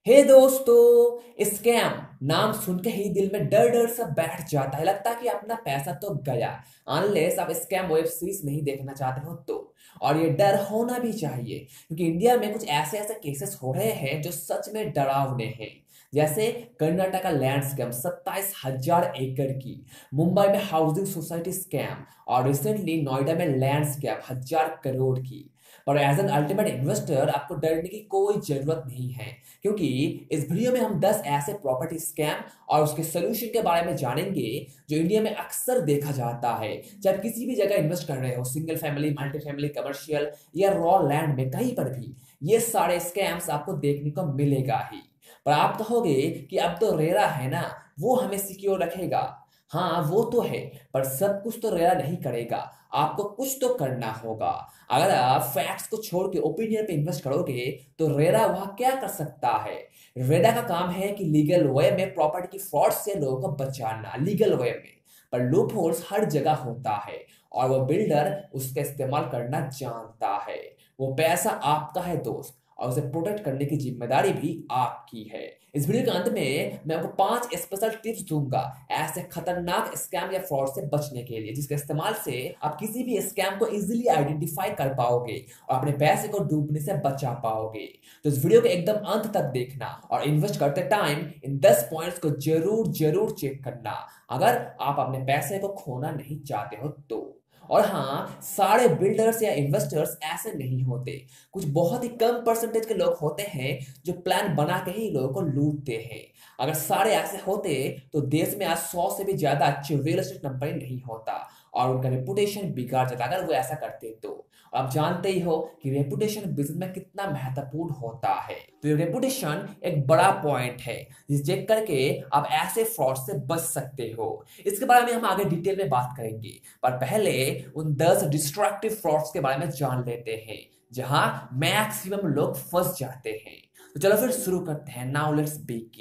हे दोस्तों, स्कैम नाम सुन के ही दिल में डर डर सा बैठ जाता है। लगता है कि अपना पैसा तो गया, अनलेस आप स्कैम वेब सीरीज नहीं देखना चाहते हो तो। और ये डर होना भी चाहिए, क्योंकि इंडिया में कुछ ऐसे ऐसे केसेस हो रहे हैं जो सच में डरावने हैं। जैसे कर्नाटका लैंड स्कैम 27,000 एकड़ की, मुंबई में हाउसिंग सोसाइटी स्कैम, और रिसेंटली नोएडा में लैंड स्कैम 1,000 करोड़ की। पर एज एन अल्टीमेट इन्वेस्टर आपको डरने की कोई जरूरत नहीं है, क्योंकि इस वीडियो में हम 10 ऐसे प्रॉपर्टी स्कैम और उसके सोल्यूशन के बारे में जानेंगे जो इंडिया में अक्सर देखा जाता है। जब किसी भी जगह इन्वेस्ट कर रहे हो, single family, multi family, commercial या रॉ लैंड में, कहीं पर भी ये सारे स्कैम्स आपको देखने को मिलेगा ही। पर आप कहोगे कि अब तो रेरा है ना, वो हमें सिक्योर रखेगा। हाँ वो तो है, पर सब कुछ तो रेरा नहीं करेगा। आपको कुछ तो करना होगा। अगर आप फैक्ट्स को छोड़ के ओपिनियन पे इन्वेस्ट करोगे तो रेरा वहां क्या कर सकता है। रेरा का काम है कि लीगल वे में प्रॉपर्टी की फ्रॉड से लोगों को बचाना, लीगल वे में। पर लूप होल्स हर जगह होता है, और वो बिल्डर उसका इस्तेमाल करना जानता है। वो पैसा आपका है दोस्त, और उसे प्रोटेक्ट करने की जिम्मेदारी भी आपकी है। इस वीडियो के अंत में मैं आपको 5 स्पेशल टिप्स दूंगा ऐसे खतरनाक स्कैम या फ्रॉड से बचने के लिए, जिसके इस्तेमाल से आप किसी भी स्कैम को इजीली आइडेंटिफाई कर पाओगे और अपने पैसे को डूबने से बचा पाओगे। तो इस वीडियो के एकदम अंत तक देखना, और इन्वेस्ट करते टाइम इन 10 पॉइंट्स को जरूर जरूर चेक करना, अगर आप अपने पैसे को खोना नहीं चाहते हो तो। और हाँ, सारे बिल्डर्स या इन्वेस्टर्स ऐसे नहीं होते। कुछ बहुत ही कम परसेंटेज के लोग होते हैं जो प्लान बना के ही लोगों को लूटते हैं। अगर सारे ऐसे होते तो देश में आज 100 से भी ज्यादा अच्छे रियल एस्टेट कंपनी नहीं होता, और उनका रेपुटेशन बिगाड़ जाता अगर वो ऐसा करते तो। आप जानते ही हो कि रेपुटेशन बिजनेस में कितना महत्वपूर्ण होता है। तो ये रेपुटेशन एक बड़ा पॉइंट है जिसे चेक करके आप ऐसे फ्रॉड से बच सकते हो। इसके बारे में हम आगे डिटेल में बात करेंगे, पर पहले उन 10 डिस्ट्रक्टिव फ्रॉड्स के बारे में जान लेते हैं जहां मैक्सिमम लोग फंस जाते हैं। तो चलो फिर शुरू करते हैं। Now let's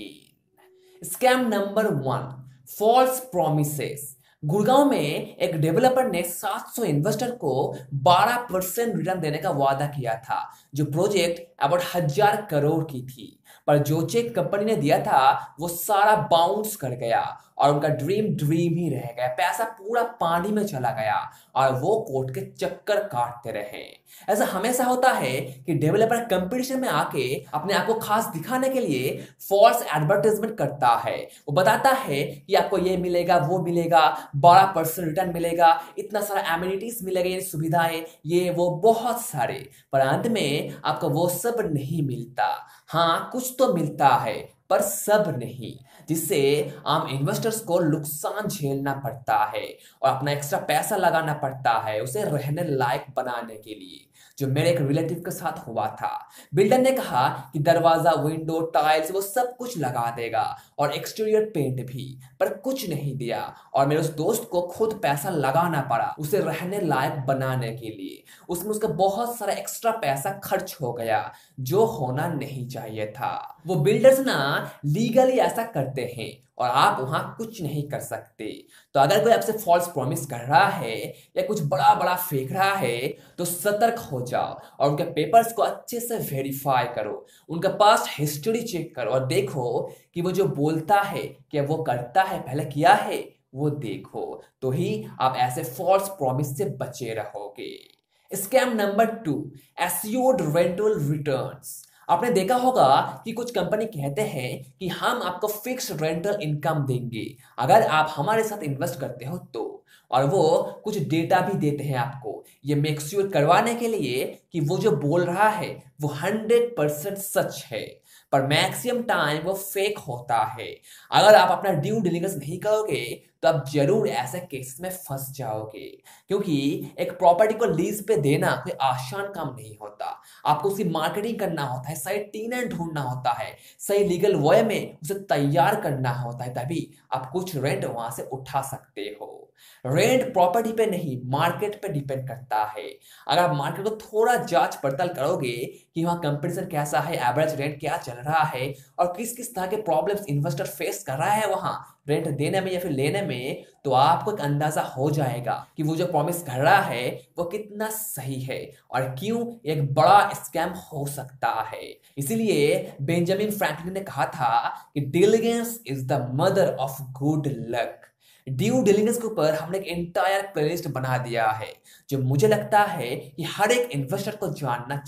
begin. Scam number 1, false promises. Gurgaon में एक डेवलपर ने 700 इन्वेस्टर को 12% रिटर्न देने का वादा किया था, जो प्रोजेक्ट अबाउट 1,000 करोड़ की थी। पर जो चेक कंपनी ने दिया था वो सारा बाउंस कर गया, और उनका ड्रीम ड्रीम ही रह गया। पैसा पूरा पानी में चला गया, और वो कोर्ट के चक्कर काटते रहे। ऐसा हमेशा होता है कि डेवलपर कंपटीशन में आके अपने आप को खास दिखाने के लिए फॉल्स एडवर्टाइजमेंट करता है। वो बताता है कि आपको ये मिलेगा, वो मिलेगा, 12% रिटर्न मिलेगा, इतना सारा एमिनिटीज मिलेगा, ये सुविधाएं, ये वो बहुत सारे। पर अंत में आपको वो सब नहीं मिलता। हाँ कुछ तो मिलता है, पर सब नहीं, जिससे आम इन्वेस्टर्स को नुकसान झेलना पड़ता है और अपना एक्स्ट्रा पैसा लगाना पड़ता है उसे रहने लायक बनाने के लिए। जो मेरे एक रिलेटिव के साथ हुआ था। बिल्डर ने कहा कि दरवाजा, विंडो, टाइल्स वो सब कुछ लगा देगा, और एक्सटीरियर पेंट भी, पर कुछ नहीं दिया। और मेरे उस दोस्त को खुद पैसा लगाना पड़ा उसे रहने लायक बनाने के लिए। उसमें उसका बहुत सारा एक्स्ट्रा पैसा खर्च हो गया, जो होना नहीं चाहिए था। वो बिल्डर्स ना लीगली ऐसा करते हैं, और आप वहां कुछ नहीं कर सकते। तो अगर कोई आपसे फॉल्स प्रॉमिस कर रहा है या कुछ बड़ा बड़ा फेंक रहा है तो सतर्क हो जाओ, और उनके पेपर्स को अच्छे से वेरीफाई करो, उनका पास्ट हिस्ट्री चेक करो, और देखो कि वो जो बोलता है कि वो करता है, पहले किया है, वो देखो। तो ही आप ऐसे फॉल्स प्रॉमिस से बचे रहोगे। Scam number 2, assured rental returns. आपने देखा होगा कि कुछ कंपनी कहते हैं कि हम आपको फिक्स रेंटल इनकम देंगे अगर आप हमारे साथ इन्वेस्ट करते हो तो, और वो कुछ डेटा भी देते हैं आपको, ये मेक श्योर करवाने के लिए कि वो जो बोल रहा है वो 100% सच है। पर मैक्सिमम टाइम वो फेक होता है। अगर आप अपना ड्यू डिलिजेंस नहीं करोगे तो आप जरूर ऐसे केस में फंस जाओगे, क्योंकि एक प्रॉपर्टी को लीज पे देना कोई आसान काम नहीं होता। आपको उसकी मार्केटिंग करना होता है, सही टेनेंट ढूंढना होता है, सही लीगल वे में उसे तैयार करना होता है, तभी आप कुछ रेंट वहां से उठा सकते हो। रेंट प्रॉपर्टी पे नहीं, मार्केट पे डिपेंड करता है। अगर आप मार्केट को थोड़ा जांच पड़ताल करोगे कि वहाँ कंपटीशन कैसा है, एवरेज रेंट क्या चल रहा है, और किस किस तरह के प्रॉब्लम्स इन्वेस्टर फेस कर रहा है वहाँ रेंट देने में या फिर लेने में, में, तो आपको एक अंदाजा हो जाएगा कि वो जो प्रॉमिस कर रहा है वो कितना सही है और क्यों एक बड़ा स्कैम हो सकता है। इसीलिए बेंजामिन फ्रैंकलिन ने कहा था कि diligence is the mother of good luck. Due diligence के ऊपर हमने एक एंटायर प्लेलिस्ट बना दिया है जो मुझे लगता है कि हर एक इन्वेस्टर को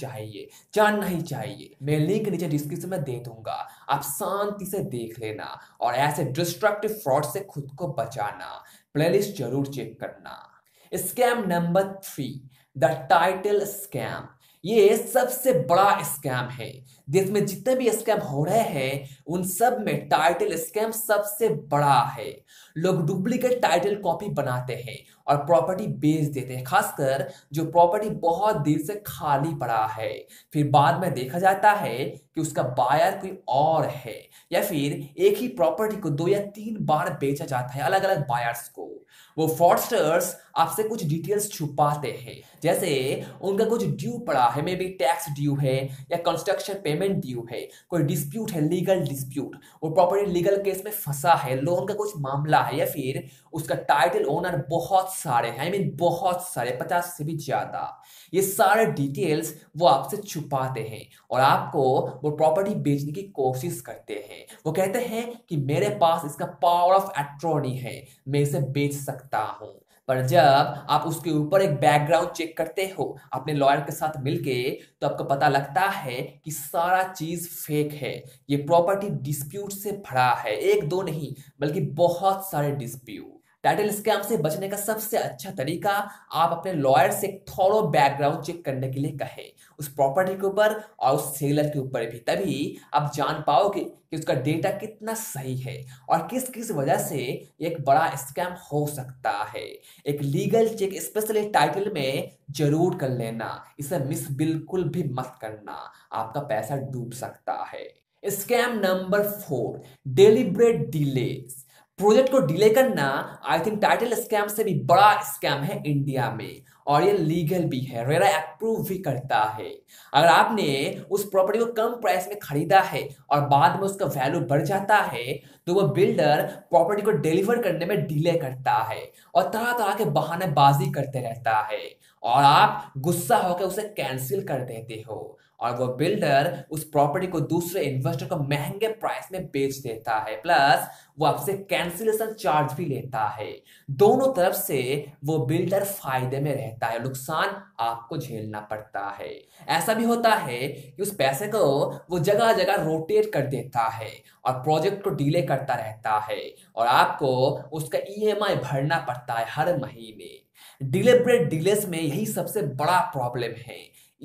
जानना ही चाहिए। मैं लिंक नीचे डिस्क्रिप्शन में दे दूंगा, आप शांति से देख लेना और ऐसे डिस्ट्रक्टिव फ्रॉड से खुद को बचाना। प्लेलिस्ट जरूर चेक करना। Scam number 3, the title scam. ये सबसे बड़ा स्कैम है। देश में जितने भी स्कैम हो रहे हैं उन सब में टाइटल स्कैम सबसे बड़ा है। लोग डुप्लीकेट टाइटल कॉपी बनाते हैं और प्रॉपर्टी बेच देते हैं, खासकर जो प्रॉपर्टी बहुत देर से खाली पड़ा है। फिर बाद में देखा जाता है कि उसका बायर कोई और है, या फिर एक ही प्रॉपर्टी को 2 या 3 बार बेचा जाता है अलग अलग बायर्स को। वो फ्रॉडस्टर्स आपसे कुछ डिटेल्स छुपाते हैं, जैसे उनका कुछ ड्यू पड़ा है, मे बी टैक्स ड्यू है या कंस्ट्रक्शन पेमेंट ड्यू है, कोई डिस्प्यूट है, लीगल डिस्प्यूट, वो प्रॉपर्टी लीगल केस में फंसा है, लोन का कुछ मामला है, या फिर उसका टाइटल ओनर बहुत सारे हैं, बहुत सारे, 50 से भी ज्यादा। ये सारे डिटेल्स वो आपसे छुपाते हैं और आपको वो प्रॉपर्टी बेचने की कोशिश करते हैं। वो कहते हैं कि मेरे पास इसका पावर ऑफ अटॉर्नी है, मैं इसे बेच सकता हूं। पर जब आप उसके ऊपर एक बैकग्राउंड चेक करते हो अपने लॉयर के साथ मिलके, तो आपको पता लगता है कि सारा चीज फेक है। ये प्रॉपर्टी डिस्प्यूट से भरा है, एक दो नहीं बल्कि बहुत सारे डिस्प्यूट। टाइटल स्कैम से बचने का सबसे अच्छा तरीका आप अपने लॉयर से एक थॉरो बैकग्राउंड चेक करने के लिए कहें, उस प्रॉपर्टी के ऊपर और उस सेलर के ऊपर भी। तभी आप जान पाओगे कि उसका डेटा कितना सही है और किस किस वजह से एक बड़ा स्कैम हो सकता है। एक लीगल चेक स्पेशली टाइटल में जरूर कर लेना, इसे मिस बिल्कुल भी मत करना, आपका पैसा डूब सकता है। Scam number 4, deliberate delays. Project को डिले करना आई थिंक टाइटल स्कैम से भी बड़ा स्कैम है इंडिया में, और ये लीगल भी है, रेरा अप्रूव भी करता है। अगर आपने उस प्रॉपर्टी को कम प्राइस में खरीदा है और बाद में उसका वैल्यू बढ़ जाता है, तो वो बिल्डर प्रॉपर्टी को डिलीवर करने में डिले करता है और तरह तरह के बहानेबाजी करते रहता है, और आप गुस्सा होकर उसे कैंसिल कर देते हो और वो बिल्डर उस प्रॉपर्टी को दूसरे इन्वेस्टर को महंगे प्राइस में बेच देता है, प्लस वो आपसे कैंसिलेशन चार्ज भी लेता है। दोनों तरफ से वो बिल्डर फायदे में रहता है, नुकसान आपको झेलना पड़ता है। ऐसा भी होता है कि उस पैसे को वो जगह जगह रोटेट कर देता है और प्रोजेक्ट को डिले करता रहता है और आपको उसका ईएमआई भरना पड़ता है हर महीने। डिलेबरेट डिलेस में यही सबसे बड़ा प्रॉब्लम है,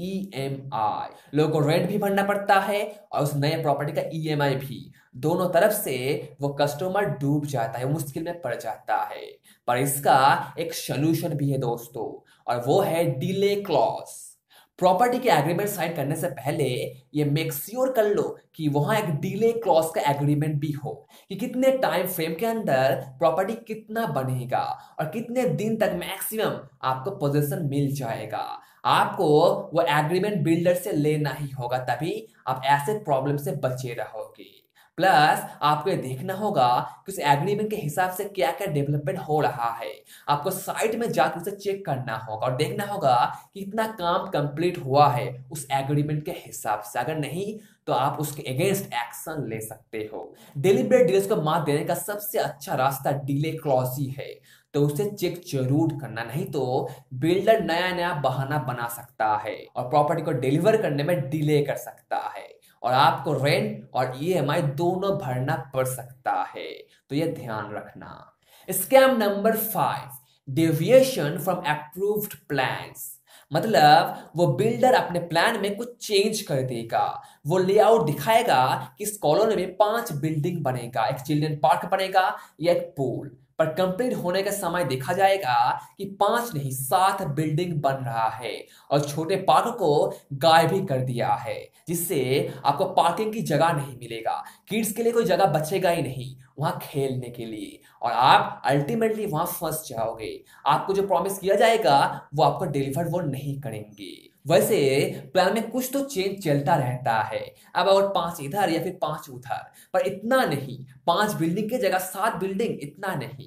ईएमआई। लोगों को रेंट भी भरना पड़ता है और उस नए प्रॉपर्टी का ईएमआई भी। दोनों तरफ से वो कस्टमर डूब जाता है, मुश्किल में पड़ जाता है। पर इसका एक सोल्यूशन भी है दोस्तों, और वो है डिले क्लॉज। प्रॉपर्टी के एग्रीमेंट साइन करने से पहले ये मेक श्योर कर लो कि वहां एक डिले क्लॉज का एग्रीमेंट भी हो, कि कितने टाइम फ्रेम के अंदर प्रॉपर्टी कितना बनेगा और कितने दिन तक मैक्सिमम आपको पोजीशन मिल जाएगा। आपको वो एग्रीमेंट बिल्डर से लेना ही होगा, तभी आप ऐसे प्रॉब्लम से बचे रहोगे। प्लस आपको ये देखना होगा कि उस एग्रीमेंट के हिसाब से क्या क्या डेवलपमेंट हो रहा है। आपको साइट में जाकर उसे चेक करना होगा और देखना होगा कि कितना काम कंप्लीट हुआ है उस एग्रीमेंट के हिसाब से। अगर नहीं तो आप उसके अगेंस्ट एक्शन ले सकते हो। डेलिब्रेट डील्स को मात देने का सबसे अच्छा रास्ता डिले क्लॉज ही है, तो उसे चेक जरूर करना, नहीं तो बिल्डर नया नया बहाना बना सकता है और प्रॉपर्टी को डिलीवर करने में डिले कर सकता है और आपको रेंट और ईएमआई दोनों भरना पड़ सकता है। तो यह ध्यान रखना। Scam number 5, deviation from approved plans. मतलब वो बिल्डर अपने प्लान में कुछ चेंज कर देगा। वो लेआउट दिखाएगा कि इस कॉलोनी में 5 बिल्डिंग बनेगा, एक चिल्ड्रन पार्क बनेगा या एक पूल, पर कंप्लीट होने का समय देखा जाएगा कि 5 नहीं 7 बिल्डिंग बन रहा है और छोटे पार्क को गायब भी कर दिया है, जिससे आपको पार्किंग की जगह नहीं मिलेगा, किड्स के लिए कोई जगह बचेगा ही नहीं वहां खेलने के लिए, और आप अल्टीमेटली वहां फंस जाओगे। आपको जो प्रॉमिस किया जाएगा वो आपको डिलीवर वो नहीं करेंगे। वैसे प्लान में कुछ तो चेंज चलता रहता है, अब और 5 इधर या फिर 5 उधर, पर इतना नहीं, 5 बिल्डिंग की जगह 7 बिल्डिंग, इतना नहीं।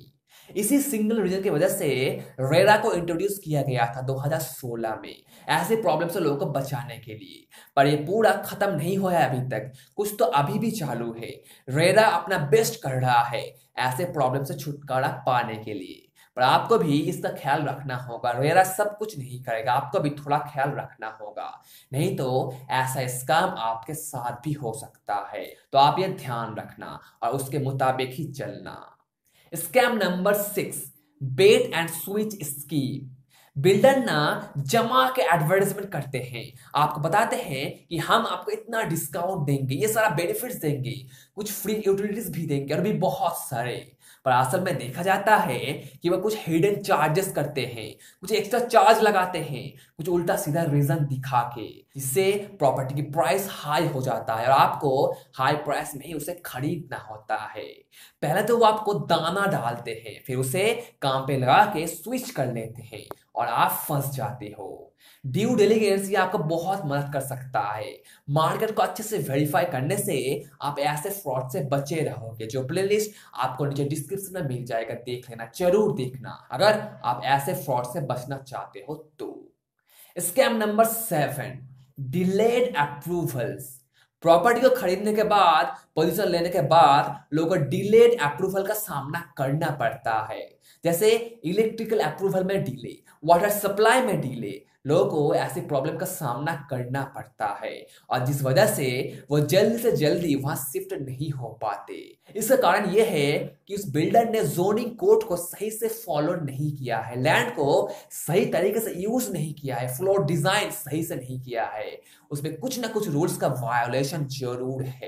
इसी सिंगल रीजन की वजह से रेरा को इंट्रोड्यूस किया गया था 2016 में, ऐसे प्रॉब्लम से लोगों को बचाने के लिए। पर ये पूरा खत्म नहीं हुआ है अभी तक, कुछ तो अभी भी चालू है। रेरा अपना बेस्ट कर रहा है ऐसे प्रॉब्लम से छुटकारा पाने के लिए, पर आपको भी इसका ख्याल रखना होगा। रेरा सब कुछ नहीं करेगा, आपको भी थोड़ा ख्याल रखना होगा, नहीं तो ऐसा स्कैम आपके साथ भी हो सकता है। तो आप ये ध्यान रखना और उसके मुताबिक ही चलना। Scam number 6, bait and switch scheme. Builder ना जमा के एडवर्टाइजमेंट करते हैं, आपको बताते हैं कि हम आपको इतना डिस्काउंट देंगे, ये सारा बेनिफिट्स देंगे, कुछ फ्री यूटिलिटीज भी देंगे और भी बहुत सारे। पर असल में देखा जाता है कि वह कुछ हिडन चार्जेस करते हैं, कुछ एक्स्ट्रा चार्ज लगाते हैं, कुछ उल्टा सीधा रीजन दिखा के, जिससे प्रॉपर्टी की प्राइस हाई हो जाता है और आपको हाई प्राइस में ही उसे खरीदना होता है। पहले तो वो आपको दाना डालते हैं, फिर उसे काम पे लगा के स्विच कर लेते हैं और आप फंस जाते हो। ड्यू डिलिजेंस ये आपको बहुत मदद कर सकता है। मार्केट को अच्छे से वेरीफाई करने से आप ऐसे फ्रॉड से बचे रहोगे। जो प्लेलिस्ट आपको नीचे डिस्क्रिप्शन में मिल जाएगा, देख लेना, जरूर देखना अगर आप ऐसे फ्रॉड से बचना चाहते हो तो। Scam number 7, delayed approvals. Property को खरीदने के बाद, पोजीशन लेने के बाद लोगों को डिलेड अप्रूवल का सामना करना पड़ता है। जैसे इलेक्ट्रिकल अप्रूवल में डिले, वाटर सप्लाई में डिले, लोगों को ऐसी प्रॉब्लम का सामना करना पड़ता है और जिस वजह से वो जल्दी से जल्दी वहां शिफ्ट नहीं हो पाते। इसका कारण यह है कि उस बिल्डर ने जोनिंग कोड को सही से फॉलो नहीं किया है, लैंड को सही तरीके से यूज नहीं किया है, फ्लोर डिजाइन सही से नहीं किया है, उसमें कुछ ना कुछ रूल्स का वायोलेशन जरूर है।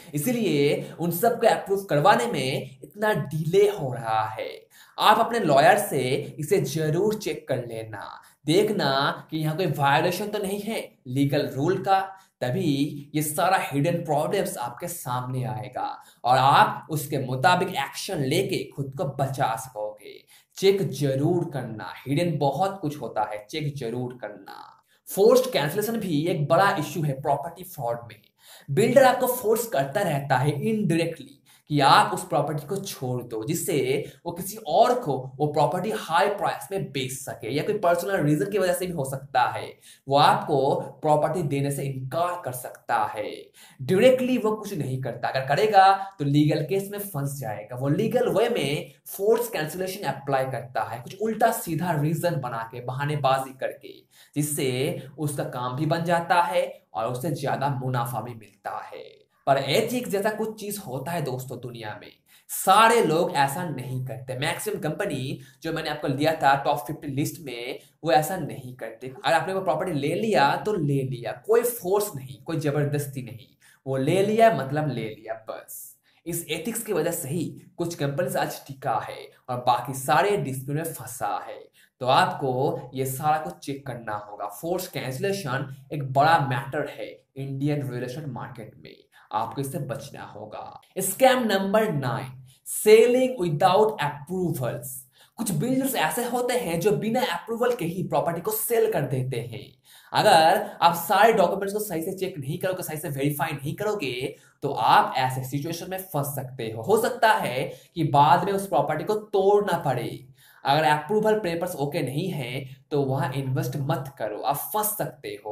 इसीलिए उन सब को अप्रूव करवाने में इतना डिले हो रहा है। आप अपने लॉयर से इसे जरूर चेक कर लेना, देखना कि यहाँ कोई वायोलेशन तो नहीं है लीगल रूल का, तभी ये सारा हिडन प्रॉब्लम्स आपके सामने आएगा और आप उसके मुताबिक एक्शन लेके खुद को बचा सकोगे। चेक जरूर करना, हिडन बहुत कुछ होता है, चेक जरूर करना। फोर्स्ड कैंसिलेशन भी एक बड़ा इश्यू है प्रॉपर्टी फ्रॉड में। बिल्डर आपको फोर्स करता रहता है इनडायरेक्टली कि आप उस प्रॉपर्टी को छोड़ दो, जिससे वो किसी और को वो प्रॉपर्टी हाई प्राइस में बेच सके, या कोई पर्सनल रीजन की वजह से भी हो सकता है, वो आपको प्रॉपर्टी देने से इनकार कर सकता है। डायरेक्टली वो कुछ नहीं करता, अगर करेगा तो लीगल केस में फंस जाएगा। वो लीगल वे में फोर्स कैंसिलेशन अप्लाई करता है, कुछ उल्टा सीधा रीजन बना के, बहानेबाजी करके, जिससे उसका काम भी बन जाता है और उससे ज्यादा मुनाफा भी मिलता है। पर एथिक्स जैसा कुछ चीज होता है दोस्तों दुनिया में, सारे लोग ऐसा नहीं करते। मैक्सिमम कंपनी जो मैंने आपको लिया था टॉप 50 लिस्ट में, वो ऐसा नहीं करते। अगर आपने वो प्रॉपर्टी ले लिया तो ले लिया, कोई फोर्स नहीं, कोई जबरदस्ती नहीं, वो ले लिया मतलब ले लिया बस। इस एथिक्स की वजह से ही कुछ कंपनीज आज टिका है और बाकी सारे डिस्प्यूट में फंसा है। तो आपको ये सारा कुछ चेक करना होगा। फोर्स कैंसिलेशन एक बड़ा मैटर है इंडियन रियल एस्टेट मार्केट में, आपको इससे बचना होगा। Scam number 9, selling without approvals. कुछ बिल्डर्स ऐसे होते हैं जो बिना अप्रूवल के ही प्रॉपर्टी को सेल कर देते हैं। अगर आप सारे डॉक्यूमेंट्स को सही से चेक नहीं करोगे, सही से वेरीफाई नहीं करोगे, तो आप ऐसे सिचुएशन में फंस सकते हो सकता है कि बाद में उस प्रॉपर्टी को तोड़ना पड़े। अगर अप्रूवल पेपर्स ओके नहीं है तो वहां इन्वेस्ट मत करो, आप फंस सकते हो।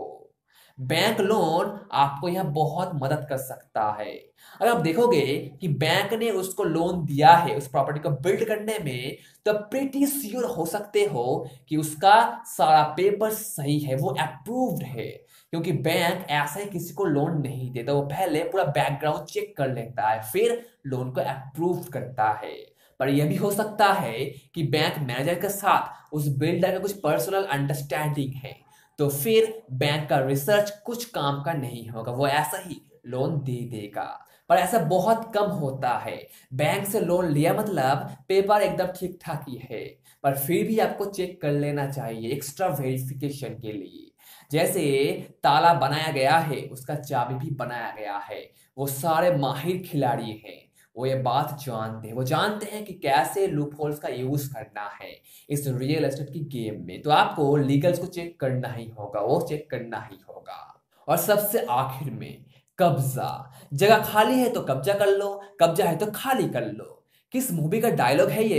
बैंक लोन आपको यहाँ बहुत मदद कर सकता है। अगर आप देखोगे कि बैंक ने उसको लोन दिया है उस प्रॉपर्टी को बिल्ड करने में, तो प्रीटी श्योर हो सकते हो कि उसका सारा पेपर सही है, वो अप्रूव्ड है। क्योंकि बैंक ऐसा ही किसी को लोन नहीं देता, वो पहले पूरा बैकग्राउंड चेक कर लेता है, फिर लोन को अप्रूव करता है। पर यह भी हो सकता है कि बैंक मैनेजर के साथ उस बिल्डर का कुछ पर्सनल अंडरस्टैंडिंग है, तो फिर बैंक का रिसर्च कुछ काम का नहीं होगा, वो ऐसा ही लोन दे देगा। पर ऐसा बहुत कम होता है। बैंक से लोन लिया मतलब पेपर एकदम ठीक ठाक ही है, पर फिर भी आपको चेक कर लेना चाहिए एक्स्ट्रा वेरिफिकेशन के लिए। जैसे ताला बनाया गया है, उसका चाबी भी बनाया गया है। वो सारे माहिर खिलाड़ी हैं, वो ये बात जानते हैं, वो जानते हैं कि कैसे लूप होल्स का यूज करना है इस रियल एस्टेट की गेम में। तो आपको लीगल्स को चेक करना ही होगा, वो चेक करना ही होगा। और सबसे आखिर में कब्जा। जगह खाली है तो कब्जा कर लो, कब्जा है तो खाली कर लो। किस मूवी का डायलॉग है ये?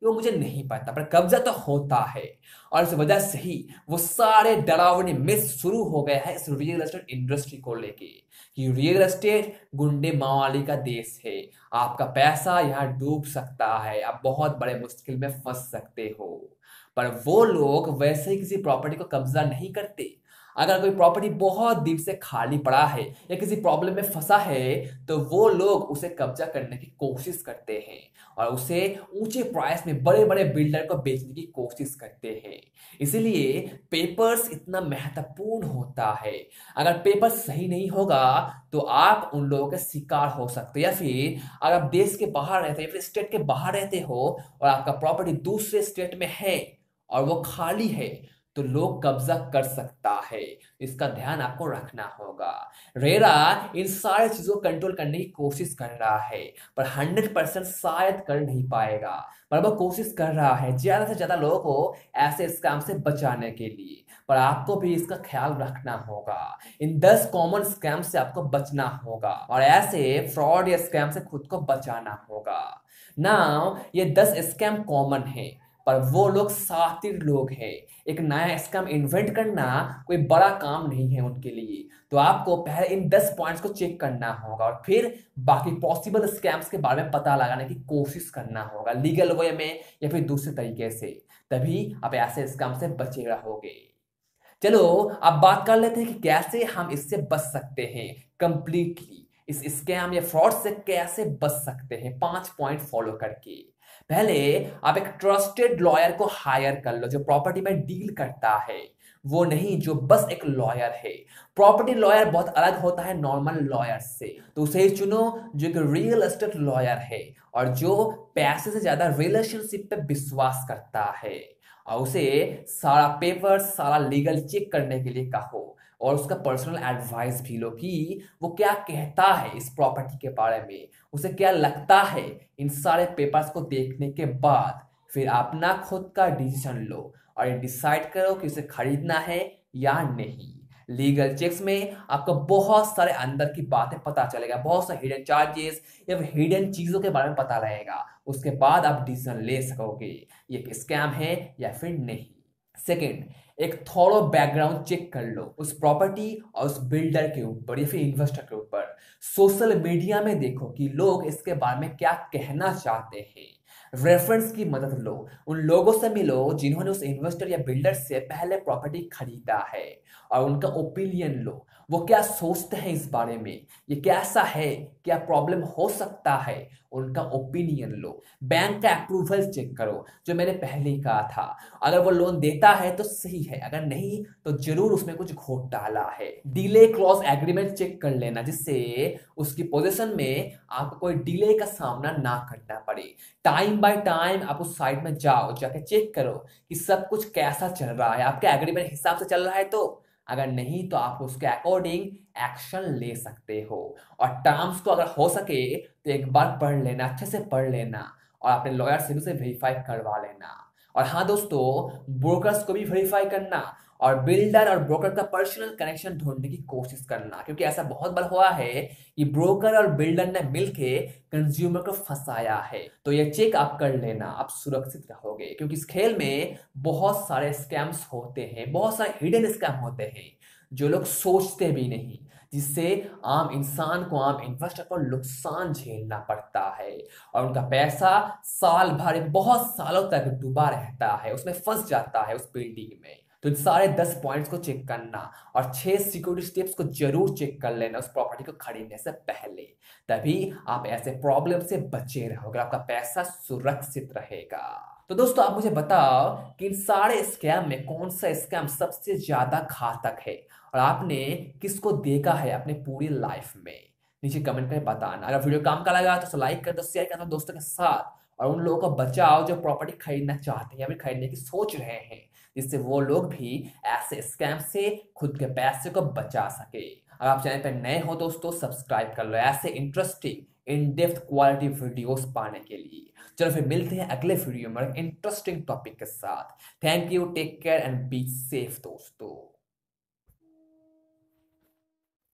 वो मुझे नहीं पता, पर कब्जा तो होता है। और इस वजह से ही वो सारे डरावने मिथ शुरू हो गए हैं इस रियल एस्टेट इंडस्ट्री को लेके कि रियल एस्टेट गुंडे मावाली का देश है, आपका पैसा यहाँ डूब सकता है, आप बहुत बड़े मुश्किल में फंस सकते हो। पर वो लोग वैसे ही किसी प्रॉपर्टी को कब्जा नहीं करते। अगर कोई प्रॉपर्टी बहुत दिन से खाली पड़ा है या किसी प्रॉब्लम में फंसा है तो वो लोग उसे कब्जा करने की कोशिश करते हैं और उसे ऊंचे प्राइस में बड़े बड़े बिल्डर को बेचने की कोशिश करते हैं। इसीलिए पेपर्स इतना महत्वपूर्ण होता है। अगर पेपर सही नहीं होगा तो आप उन लोगों के शिकार हो सकते हैं, या फिर अगर आप देश के बाहर रहते हैं या फिर स्टेट के बाहर रहते हो और आपका प्रॉपर्टी दूसरे स्टेट में है और वो खाली है तो लोग कब्जा कर सकता है। इसका ध्यान आपको रखना होगा। रेरा इन सारी चीजों को कंट्रोल करने की कोशिश कर रहा है, पर 100% शायद कर नहीं पाएगा, पर वो कोशिश कर रहा है ज्यादा से ज्यादा लोगों को ऐसे स्कैम से बचाने के लिए। पर आपको भी इसका ख्याल रखना होगा। इन 10 कॉमन स्कैम से आपको बचना होगा और ऐसे फ्रॉड या स्कैम से खुद को बचाना होगा। नाउ ये 10 स्कैम कॉमन है, पर वो लोग सातिर लोग हैं। एक नया स्कैम इन्वेंट करना कोई बड़ा काम नहीं है उनके लिए। तो आपको पहले इन 10 पॉइंट्स को चेक करना होगा और फिर बाकी पॉसिबल स्कैम्स के बारे में पता लगाने की कोशिश करना होगा, लीगल वे में या फिर दूसरे तरीके से। तभी आप ऐसे स्कैम से बचे रहोगे। चलो अब बात कर लेते हैं कि कैसे हम इससे बच सकते हैं कंप्लीटली। इस स्कैम या फ्रॉड से कैसे बच सकते हैं, 5 पॉइंट फॉलो करके। पहले आप एक ट्रस्टेड लॉयर को हायर कर लो जो प्रॉपर्टी में डील करता है, वो नहीं जो बस एक लॉयर है। प्रॉपर्टी लॉयर बहुत अलग होता है नॉर्मल लॉयर से, तो उसे ही चुनो जो एक रियल एस्टेट लॉयर है और जो पैसे से ज्यादा रिलेशनशिप पे विश्वास करता है। और उसे सारा पेपर सारा लीगल चेक करने के लिए कहो और उसका पर्सनल एडवाइस भी लो कि वो क्या कहता है इस प्रॉपर्टी के बारे में, उसे क्या लगता है। इन सारे पेपर्स को देखने के बाद फिर अपना खुद का डिसीजन लो और ये डिसाइड करो कि उसे खरीदना है या नहीं। लीगल चेक्स में आपको बहुत सारे अंदर की बातें पता चलेगा, बहुत सारे हिडन चार्जेस या हिडन चीजों के बारे में पता रहेगा। उसके बाद आप डिसीजन ले सकोगे ये एक स्कैम है या फिर नहीं। सेकेंड, एक थोड़ो बैकग्राउंड चेक कर लो उस प्रॉपर्टी और उस बिल्डर के ऊपर या फिर इन्वेस्टर के ऊपर। सोशल मीडिया में देखो कि लोग इसके बारे में क्या कहना चाहते हैं। रेफरेंस की मदद लो, उन लोगों से मिलो जिन्होंने उस इन्वेस्टर या बिल्डर से पहले प्रॉपर्टी खरीदा है और उनका ओपिनियन लो। वो क्या सोचते हैं इस बारे में, ये कैसा है, क्या प्रॉब्लम हो सकता है, उनका ओपिनियन लो। बैंक का अप्रूवल चेक करो, जो मैंने पहले ही कहा था। अगर वो लोन देता है तो सही है, अगर नहीं तो जरूर उसमें कुछ घोटाला है। डिले क्लॉज एग्रीमेंट चेक कर लेना जिससे उसकी पोजीशन में आपको कोई डिले का सामना ना करना पड़े। टाइम बाय टाइम आप उस साइट में जाओ, जाके चेक करो कि सब कुछ कैसा चल रहा है, आपके एग्रीमेंट हिसाब से चल रहा है तो, अगर नहीं तो आप उसके अकॉर्डिंग एक्शन ले सकते हो। और टर्म्स को अगर हो सके तो एक बार पढ़ लेना, अच्छे से पढ़ लेना और अपने लॉयर से भी उसे वेरीफाई करवा लेना। और हाँ दोस्तों, ब्रोकर्स को भी वेरीफाई करना और बिल्डर और ब्रोकर का पर्सनल कनेक्शन ढूंढने की कोशिश करना, क्योंकि ऐसा बहुत बार हुआ है कि ब्रोकर और बिल्डर ने मिलके कंज्यूमर को फंसाया है। तो ये चेक आप कर लेना, आप सुरक्षित रहोगे, क्योंकि इस खेल में बहुत सारे स्कैम्स होते हैं, बहुत सारे हिडन स्कैम होते हैं जो लोग सोचते भी नहीं, जिससे आम इंसान को, आम इन्वेस्टर को नुकसान झेलना पड़ता है और उनका पैसा साल भर, बहुत सालों तक डूबा रहता है, उसमें फंस जाता है उस बिल्डिंग में। तो इन सारे 10 पॉइंट्स को चेक करना और 6 सिक्योरिटी स्टेप्स को जरूर चेक कर लेना उस प्रॉपर्टी को खरीदने से पहले, तभी आप ऐसे प्रॉब्लम से बचे रहोगे, आपका पैसा सुरक्षित रहेगा। तो दोस्तों आप मुझे बताओ कि इन सारे स्कैम में कौन सा स्कैम सबसे ज्यादा घातक है और आपने किसको देखा है अपने पूरी लाइफ में। नीचे कमेंट करके बताना। अगर वीडियो काम का लगा तो लाइक कर दो, शेयर कर दो दोस्तों के साथ और उन लोगों को बचाओ जो प्रॉपर्टी खरीदना चाहते हैं या फिर खरीदने की सोच रहे हैं, जिससे वो लोग भी ऐसे स्कैम से खुद के पैसे को बचा सके। अगर आप चैनल पर नए हो दोस्तों सब्सक्राइब कर लो ऐसे interesting in depth quality videos पाने के लिए। चलो फिर मिलते हैं अगले वीडियो में इंटरेस्टिंग टॉपिक के साथ। Thank you, take care and be safe दोस्तों।